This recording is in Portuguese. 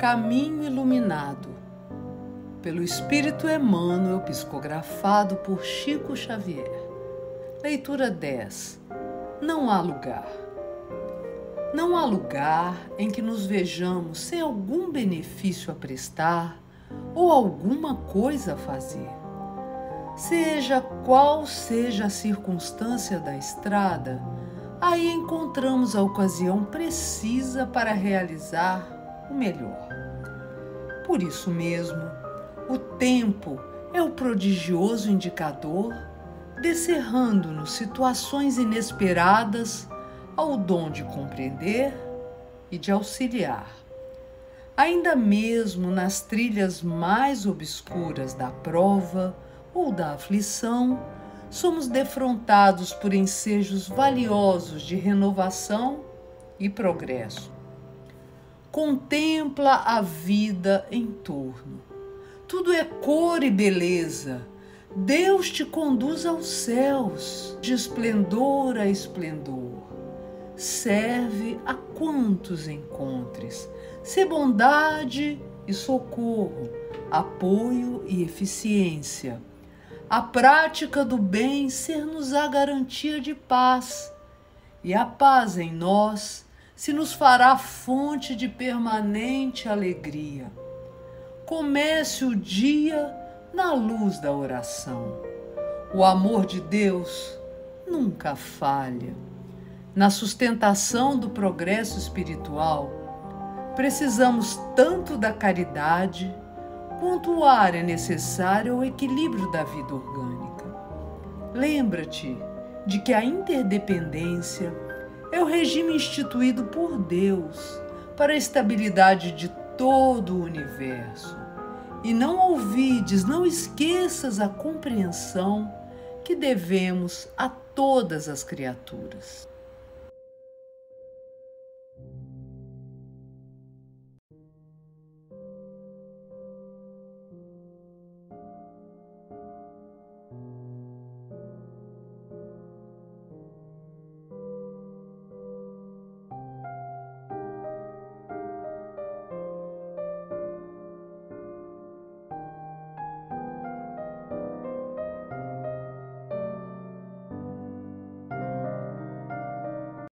Caminho Iluminado, pelo Espírito Emmanuel, psicografado por Chico Xavier. Leitura 10. Não há lugar. Não há lugar em que nos vejamos sem algum benefício a prestar ou alguma coisa a fazer. Seja qual seja a circunstância da estrada, aí encontramos a ocasião precisa para realizar o melhor. Por isso mesmo, o tempo é o prodigioso indicador, descerrando-nos situações inesperadas ao dom de compreender e de auxiliar. Ainda mesmo nas trilhas mais obscuras da prova ou da aflição, somos defrontados por ensejos valiosos de renovação e progresso. Contempla a vida em torno. Tudo é cor e beleza. Deus te conduz aos céus, de esplendor a esplendor. Serve a quantos encontres. Sê bondade e socorro, apoio e eficiência. A prática do bem ser-nos a garantia de paz, e a paz em nós se nos fará fonte de permanente alegria. Comece o dia na luz da oração. O amor de Deus nunca falha. Na sustentação do progresso espiritual, precisamos tanto da caridade quanto o ar é necessário ao equilíbrio da vida orgânica. Lembra-te de que a interdependência é o regime instituído por Deus para a estabilidade de todo o universo. E não olvides, não esqueças a compreensão que devemos a todas as criaturas.